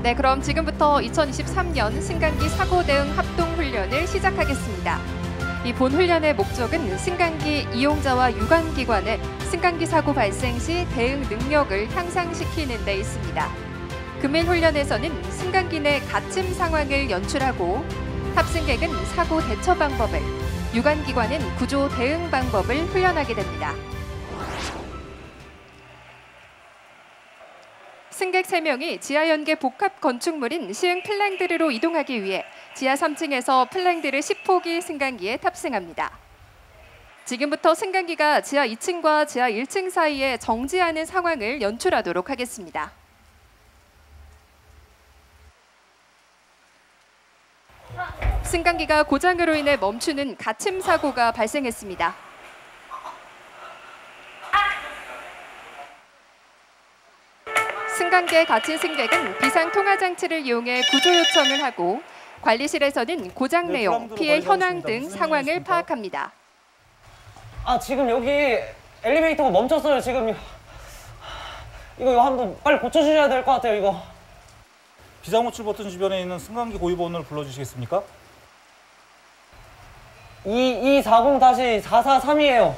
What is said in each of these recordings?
네, 그럼 지금부터 2023년 승강기 사고 대응 합동 훈련을 시작하겠습니다. 이 본 훈련의 목적은 승강기 이용자와 유관기관의 승강기 사고 발생 시 대응 능력을 향상시키는 데 있습니다. 금일 훈련에서는 승강기 내 갇힘 상황을 연출하고 탑승객은 사고 대처 방법을, 유관기관은 구조 대응 방법을 훈련하게 됩니다. 승객 3명이 지하연계 복합 건축물인 시흥 플랭드르로 이동하기 위해 지하 3층에서 플랭드르 10호기 승강기에 탑승합니다. 지금부터 승강기가 지하 2층과 지하 1층 사이에 정지하는 상황을 연출하도록 하겠습니다. 승강기가 고장으로 인해 멈추는 갇힘 사고가 발생했습니다. 승강기에 갇힌 승객은 비상통화장치를 이용해 구조 요청을 하고 관리실에서는 고장 내용, 피해 현황 등 상황을 파악합니다. 지금 여기 엘리베이터가 멈췄어요. 지금 이거 한번 빨리 고쳐주셔야 될 것 같아요. 이거. 비상호출 버튼 주변에 있는 승강기 고유번호를 불러주시겠습니까? 2240-443이에요.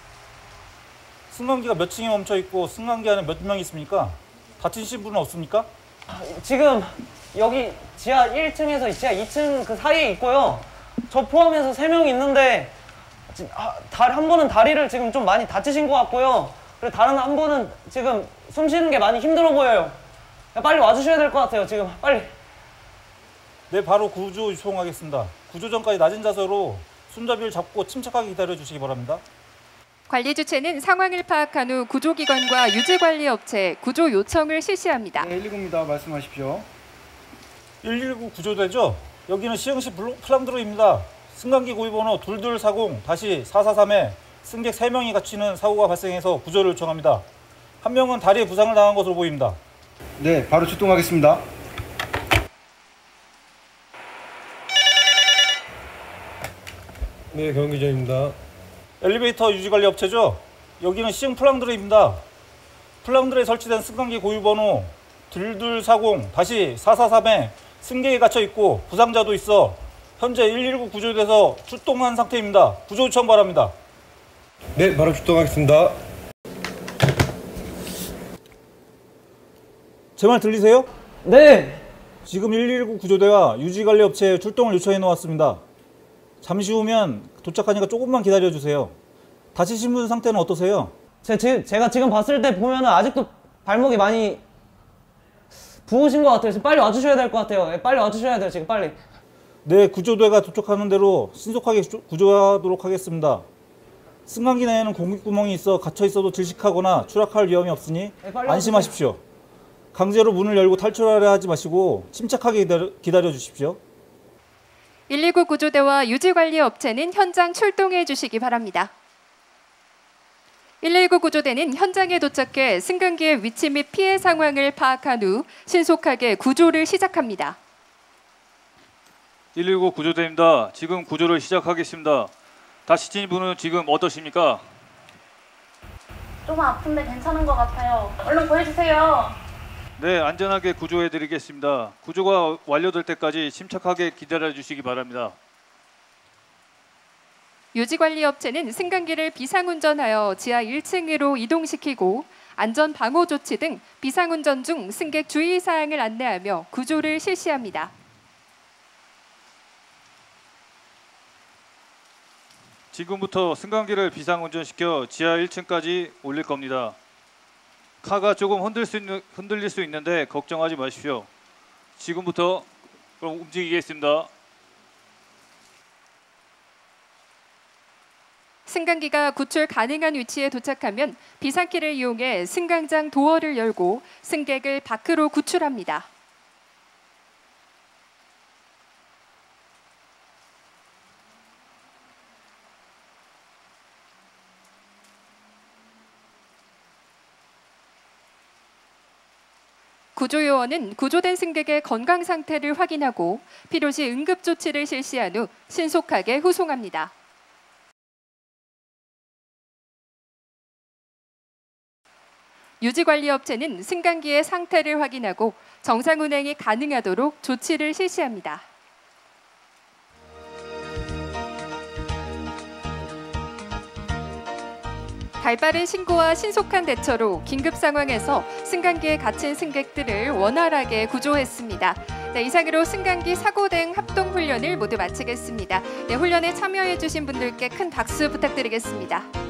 승강기가 몇 층에 멈춰 있고 승강기 안에 몇 명 있습니까? 다치신 분은 없습니까? 지금 여기 지하 1층에서 지하 2층 그 사이에 있고요. 저 포함해서 3명 있는데 한 분은 다리를 지금 좀 많이 다치신 것 같고요. 그리고 다른 한 분은 지금 숨 쉬는 게 많이 힘들어 보여요. 빨리 와주셔야 될 것 같아요. 지금 빨리. 네, 바로 구조 요청하겠습니다. 구조 전까지 낮은 자세로 손잡이를 잡고 침착하게 기다려 주시기 바랍니다. 관리 주체는 상황을 파악한 후 구조기관과 유지관리업체에 구조 요청을 실시합니다. 네, 119입니다. 말씀하십시오. 119 구조대죠? 여기는 시흥시 플랑드르입니다. 승강기 고유번호 2240-443에 승객 3명이 갇히는 사고가 발생해서 구조를 요청합니다. 한 명은 다리에 부상을 당한 것으로 보입니다. 네, 바로 출동하겠습니다. 네, 경기장입니다. 엘리베이터 유지관리 업체죠? 여기는 시흥 플랑드르입니다. 플랑드르에 설치된 승강기 고유번호 2240-443에 승객이 갇혀 있고 부상자도 있어 현재 119 구조대에서 출동한 상태입니다. 구조 요청 바랍니다. 네, 바로 출동하겠습니다. 제 말 들리세요? 네. 지금 119 구조대와 유지관리 업체에 출동을 요청해 놓았습니다. 잠시 후면 도착하니까 조금만 기다려 주세요. 다치신 분 상태는 어떠세요? 제가 지금 봤을 때 보면은 아직도 발목이 많이 부으신 것 같아요. 지금 빨리 와주셔야 될 것 같아요. 빨리 와주셔야 돼요. 지금 빨리. 네, 구조대가 도착하는 대로 신속하게 구조하도록 하겠습니다. 승강기 내에는 공기구멍이 있어 갇혀 있어도 질식하거나 추락할 위험이 없으니 안심하십시오. 강제로 문을 열고 탈출하려 하지 마시고 침착하게 기다려 주십시오. 119 구조대와 유지관리 업체는 현장 출동해 주시기 바랍니다. 119 구조대는 현장에 도착해 승강기의 위치 및 피해 상황을 파악한 후 신속하게 구조를 시작합니다. 119 구조대입니다. 지금 구조를 시작하겠습니다. 다치신 분은 지금 어떠십니까? 좀 아픈데 괜찮은 것 같아요. 얼른 보여주세요. 네, 안전하게 구조해드리겠습니다. 구조가 완료될 때까지 침착하게 기다려 주시기 바랍니다. 유지관리 업체는 승강기를 비상운전하여 지하 1층으로 이동시키고 안전 방호 조치 등 비상운전 중 승객 주의사항을 안내하며 구조를 실시합니다. 지금부터 승강기를 비상운전시켜 지하 1층까지 올릴 겁니다. 카가 조금 흔들릴 수 있는데 걱정하지 마십시오. 지금부터 그럼 움직이겠습니다. 승강기가 구출 가능한 위치에 도착하면 비상키를 이용해 승강장 도어를 열고 승객을 밖으로 구출합니다. 구조요원은 구조된 승객의 건강 상태를 확인하고 필요시 응급조치를 실시한 후 신속하게 후송합니다. 유지관리업체는 승강기의 상태를 확인하고 정상 운행이 가능하도록 조치를 실시합니다. 발빠른 신고와 신속한 대처로 긴급 상황에서 승강기에 갇힌 승객들을 원활하게 구조했습니다. 네, 이상으로 승강기 사고 대응 합동 훈련을 모두 마치겠습니다. 네, 훈련에 참여해 주신 분들께 큰 박수 부탁드리겠습니다.